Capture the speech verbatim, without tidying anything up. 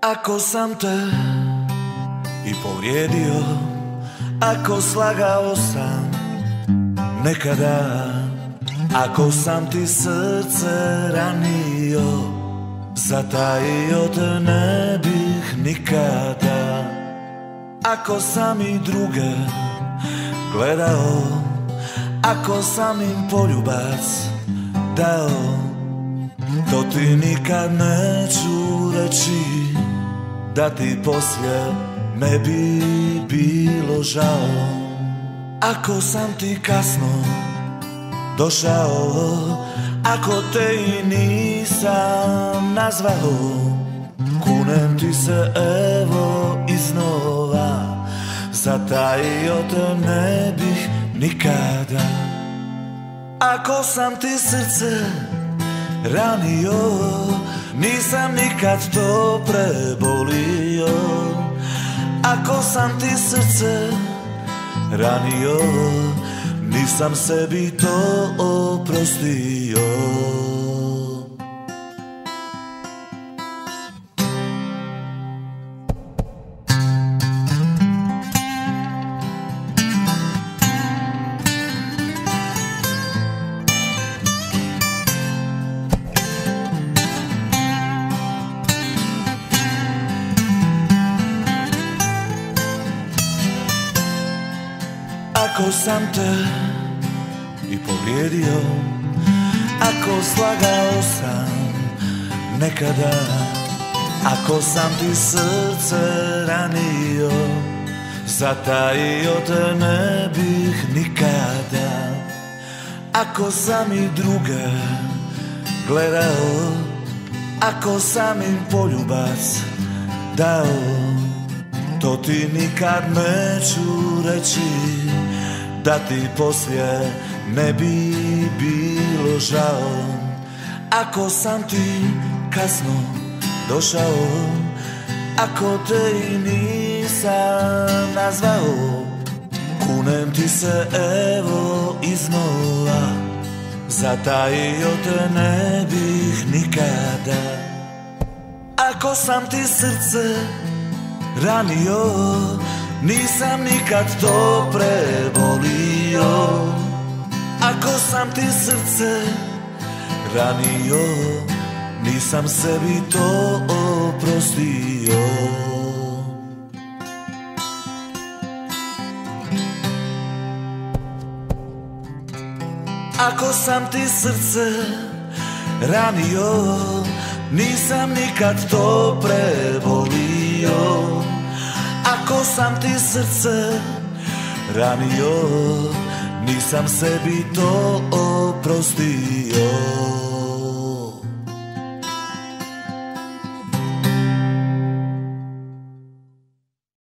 Ako sam te i povrijedio, ako slagao sam nekada, ako sam ti srce ranio, zatajio te ne bih nikada. Ako sam i druge gledao, ako sam im poljubac dao, to ti nikad neću reći, da ti poslije ne bi bilo žao. Ako sam ti kasno došao, ako te i nisam nazvao, kunem ti se evo iznova, zatajio te ne bih nikada. Ako sam ti srce ranio, nisam nikad to prebolio. Ako sam ti srce ranio, nisam sebi to oprostio. Ako sam te i povrijedio, ako slagao sam nekada, ako sam ti srce ranio, zatajio te ne bih nikada. Ako sam i druge gledao, ako sam im poljubac dao, to ti nikad neću reći, da ti poslije ne bi bilo žao. Ako sam ti kasno došao, ako te i nisam nazvao, kunem ti se evo iznova, zatajio te ne bih nikada. Ako sam ti srce ranio, nisam nikad to prebolio. Ako sam ti srce ranio, nisam sebi to oprostio. Ako sam ti srce ranio, nisam nikad to prebolio. Ako sam ti srce ranio, nisam sebi to oprostio.